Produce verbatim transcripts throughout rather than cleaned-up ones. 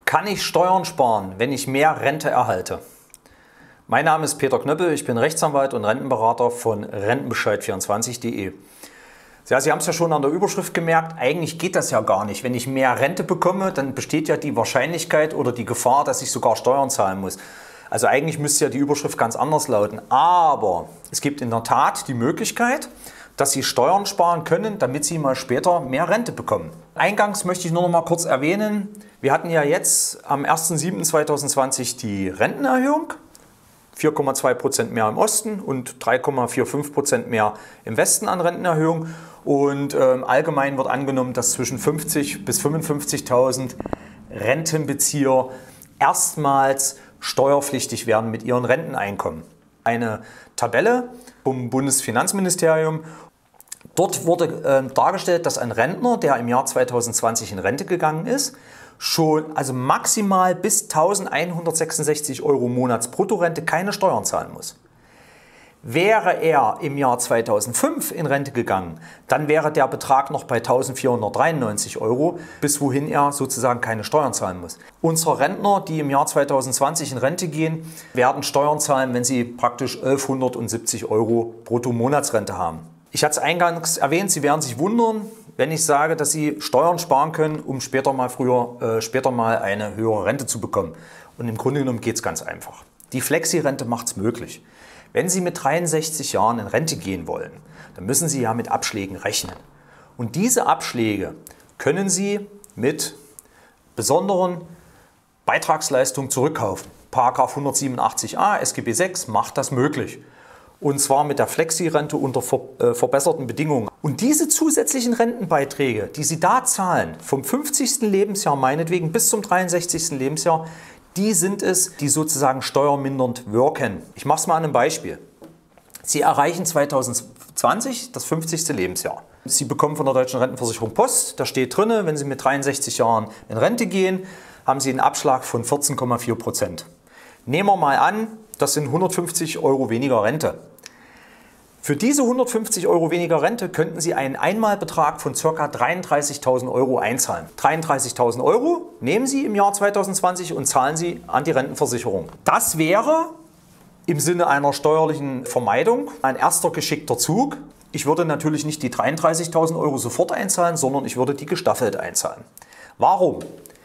Kann ich Steuern sparen, wenn ich mehr Rente erhalte? Mein Name ist Peter Knöppel, ich bin Rechtsanwalt und Rentenberater von Rentenbescheid vierundzwanzig punkt de. Ja, Sie haben es ja schon an der Überschrift gemerkt, eigentlich geht das ja gar nicht. Wenn ich mehr Rente bekomme, dann besteht ja die Wahrscheinlichkeit oder die Gefahr, dass ich sogar Steuern zahlen muss. Also eigentlich müsste ja die Überschrift ganz anders lauten. Aber es gibt in der Tat die Möglichkeit, dass Sie Steuern sparen können, damit Sie mal später mehr Rente bekommen. Eingangs möchte ich nur noch mal kurz erwähnen, wir hatten ja jetzt am ersten siebten zweitausendzwanzig die Rentenerhöhung. vier Komma zwei Prozent mehr im Osten und drei Komma fünfundvierzig Prozent mehr im Westen an Rentenerhöhung. Und ähm, allgemein wird angenommen, dass zwischen fünfzigtausend bis fünfundfünfzigtausend Rentenbezieher erstmals steuerpflichtig werden mit ihren Renteneinkommen. Eine Tabelle vom Bundesfinanzministerium. Dort wurde äh, dargestellt, dass ein Rentner, der im Jahr zweitausendzwanzig in Rente gegangen ist, schon also maximal bis eintausendeinhundertsechsundsechzig Euro Monatsbruttorente keine Steuern zahlen muss. Wäre er im Jahr zweitausendfünf in Rente gegangen, dann wäre der Betrag noch bei eintausendvierhundertdreiundneunzig Euro, bis wohin er sozusagen keine Steuern zahlen muss. Unsere Rentner, die im Jahr zweitausendzwanzig in Rente gehen, werden Steuern zahlen, wenn sie praktisch elfhundertsiebzig Euro Brutto-Monatsrente haben. Ich hatte es eingangs erwähnt, Sie werden sich wundern, wenn ich sage, dass Sie Steuern sparen können, um später mal, früher, äh, später mal eine höhere Rente zu bekommen. Und im Grunde genommen geht es ganz einfach. Die Flexi-Rente macht es möglich. Wenn Sie mit dreiundsechzig Jahren in Rente gehen wollen, dann müssen Sie ja mit Abschlägen rechnen. Und diese Abschläge können Sie mit besonderen Beitragsleistungen zurückkaufen. Paragraph hundertsiebenundachtzig a S G B sechs macht das möglich. Und zwar mit der Flexi-Rente unter ver äh, verbesserten Bedingungen. Und diese zusätzlichen Rentenbeiträge, die Sie da zahlen, vom fünfzigsten Lebensjahr meinetwegen bis zum dreiundsechzigsten Lebensjahr, die sind es, die sozusagen steuermindernd wirken. Ich mache es mal an einem Beispiel. Sie erreichen zweitausendzwanzig das fünfzigste Lebensjahr. Sie bekommen von der Deutschen Rentenversicherung Post, da steht drin, wenn Sie mit dreiundsechzig Jahren in Rente gehen, haben Sie einen Abschlag von vierzehn Komma vier Prozent. Nehmen wir mal an, das sind hundertfünfzig Euro weniger Rente. Für diese hundertfünfzig Euro weniger Rente könnten Sie einen Einmalbetrag von ca. dreiunddreißigtausend Euro einzahlen. dreiunddreißigtausend Euro nehmen Sie im Jahr zweitausendzwanzig und zahlen Sie an die Rentenversicherung. Das wäre im Sinne einer steuerlichen Vermeidung ein erster geschickter Zug. Ich würde natürlich nicht die dreiunddreißigtausend Euro sofort einzahlen, sondern ich würde die gestaffelt einzahlen. Warum?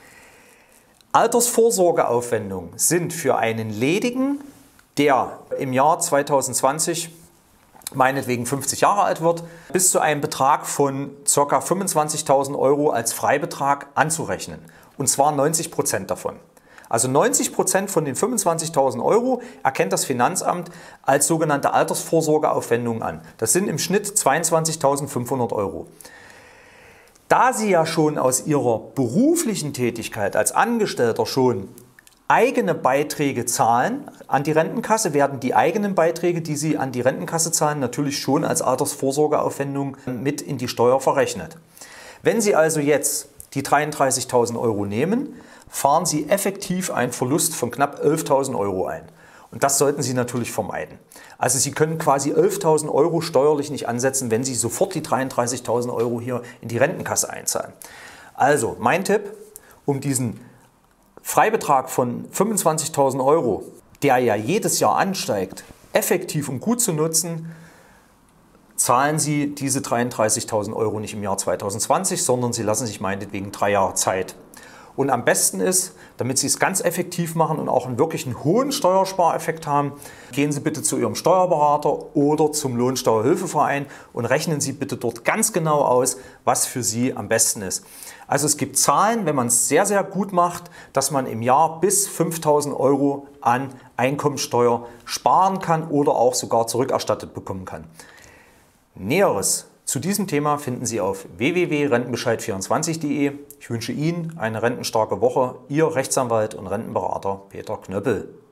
Altersvorsorgeaufwendungen sind für einen Ledigen, der im Jahr zweitausendzwanzig meinetwegen fünfzig Jahre alt wird, bis zu einem Betrag von ca. fünfundzwanzigtausend Euro als Freibetrag anzurechnen. Und zwar neunzig Prozent davon. Also neunzig Prozent von den fünfundzwanzigtausend Euro erkennt das Finanzamt als sogenannte Altersvorsorgeaufwendungen an. Das sind im Schnitt zweiundzwanzigtausendfünfhundert Euro. Da Sie ja schon aus Ihrer beruflichen Tätigkeit als Angestellter schon eigene Beiträge zahlen an die Rentenkasse, werden die eigenen Beiträge, die Sie an die Rentenkasse zahlen, natürlich schon als Altersvorsorgeaufwendung mit in die Steuer verrechnet. Wenn Sie also jetzt die dreiunddreißigtausend Euro nehmen, fahren Sie effektiv einen Verlust von knapp elftausend Euro ein. Und das sollten Sie natürlich vermeiden. Also Sie können quasi elftausend Euro steuerlich nicht ansetzen, wenn Sie sofort die dreiunddreißigtausend Euro hier in die Rentenkasse einzahlen. Also mein Tipp, um diesen Freibetrag von fünfundzwanzigtausend Euro, der ja jedes Jahr ansteigt, effektiv und gut zu nutzen, zahlen Sie diese dreiunddreißigtausend Euro nicht im Jahr zweitausendzwanzig, sondern Sie lassen sich meinetwegen drei Jahre Zeit. Und am besten ist, damit Sie es ganz effektiv machen und auch einen wirklich einen hohen Steuerspareffekt haben, gehen Sie bitte zu Ihrem Steuerberater oder zum Lohnsteuerhilfeverein und rechnen Sie bitte dort ganz genau aus, was für Sie am besten ist. Also es gibt Zahlen, wenn man es sehr, sehr gut macht, dass man im Jahr bis fünftausend Euro an Einkommensteuer sparen kann oder auch sogar zurückerstattet bekommen kann. Näheres zu diesem Thema finden Sie auf w w w punkt rentenbescheid vierundzwanzig punkt de. Ich wünsche Ihnen eine rentenstarke Woche. Ihr Rechtsanwalt und Rentenberater Peter Knöppel.